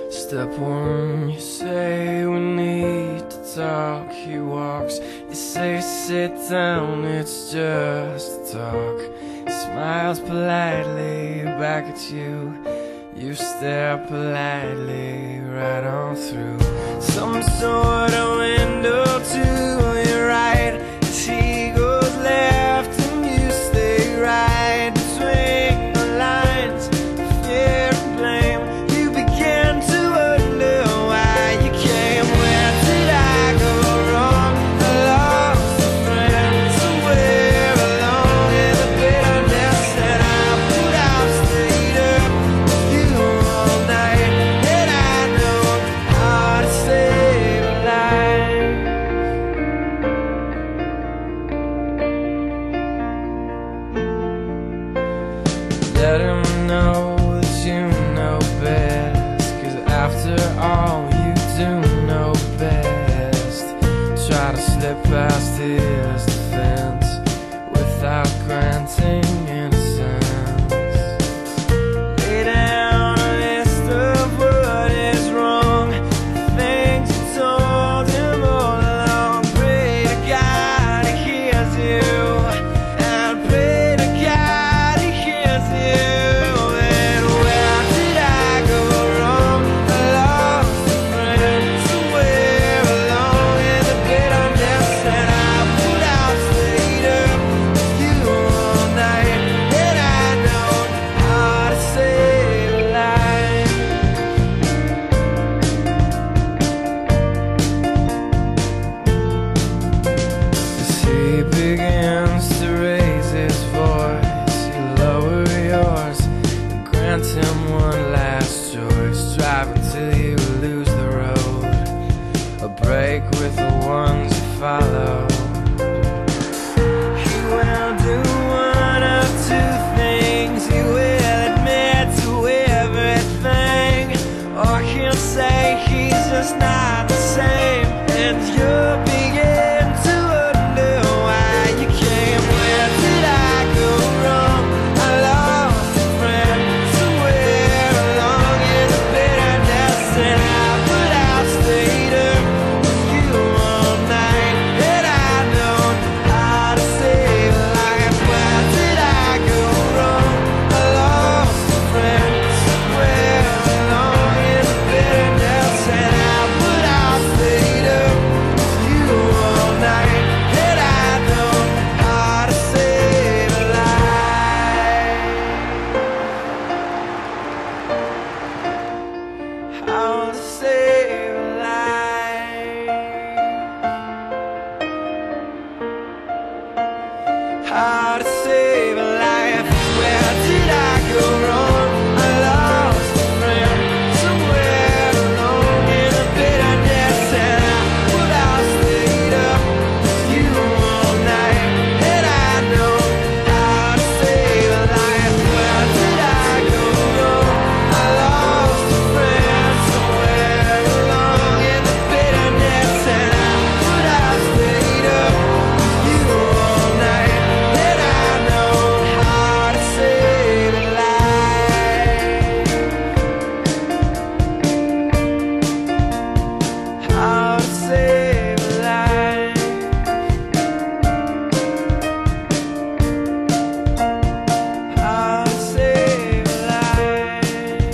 Step one, you say we need to talk. He walks, you say sit down, it's just a talk. He smiles politely back at you. You stare politely right on through some sort of window to your right. As he goes left and you stay right between the lines of fear and blame. You begin to wonder why you came. Where did I go wrong? I lost a friend somewhere along in the bitterness that I put out. Stayed up with you all night, and I know how to save a life. Let him know that you know best, 'cause after all you do know best. Try to slip past his defense without granting innocence. Lay down a list of what is wrong, the things you told him all along. Pray to God he hears you, and pray to God he hears you. And where did I go wrong? I lost a friend somewhere along in the bitterness that I put out. Stayed up with you all night, and I know how to save a life. As he begins to raise his voice, you lower yours and grant him one last choice. Drive until you lose the road, a break with the ones you follow. He will do one of two things. He will admit to everything, or he'll say he's just not the same. And you'll begin to wonder why you came. Where did I go wrong? I lost a friend somewhere along in the bitterness that I put out. Stayed up with you all night, and I know how to save a life. Where did I go wrong? I lost a friend somewhere along in the bitterness that I put out. Stayed up with you all night, and I know how to save a life. How to save a life. How to save a life. Where did I go wrong? I lost a friend somewhere along in the bitterness that I put out. Stayed up with you all night, and I know how to save a life. Where did I go wrong? I lost a friend somewhere along in the bitterness that I put out. Stayed up with you all night, and I know how to save a life. How to save a life. How to save a life.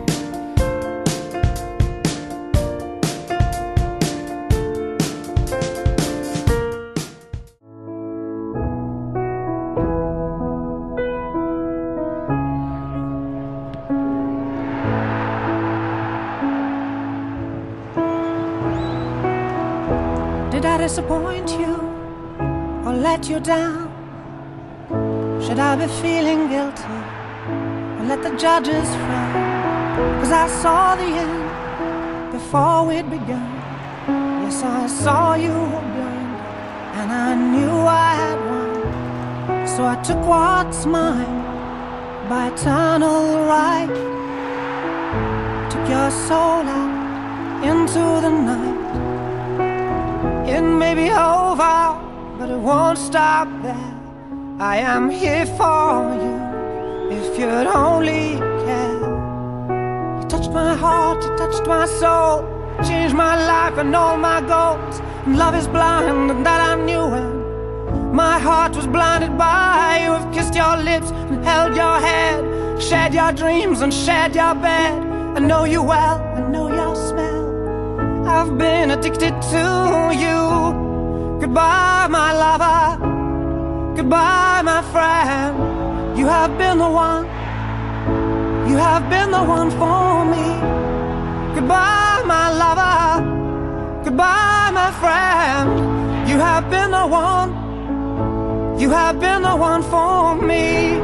Did I disappoint you or let you down? Should I be feeling guilty or let the judges frown? 'Cause I saw the end before we'd begun. Yes, I saw you were blind, and I knew I had won. So I took what's mine by eternal right. Took your soul out into the night. It may be over, but it won't stop there. I am here for you if you'd only care. You touched my heart, you touched my soul, changed my life and all my goals. And love is blind, and that I knew when my heart was blinded by you. Have kissed your lips and held your head, shared your dreams and shared your bed. I know you well, I know your smell, I've been addicted to you. Goodbye, my lover, goodbye, my friend. You have been the one, you have been the one for me. Goodbye, my lover, goodbye, my friend. You have been the one, you have been the one for me.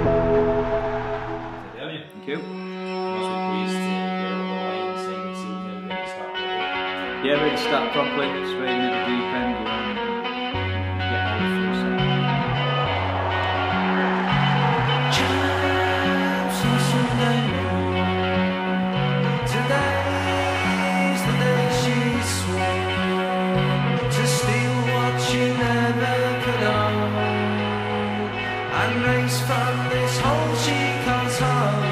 Thank you. I'm also pleased to get over the line and sing this evening and start properly. Yeah, ready to start properly, straight into the deep end, you know, and get all the full sound. Chimes on Sunday morn, today's the day she swore to steal what she never could own, and race from this hole she calls home.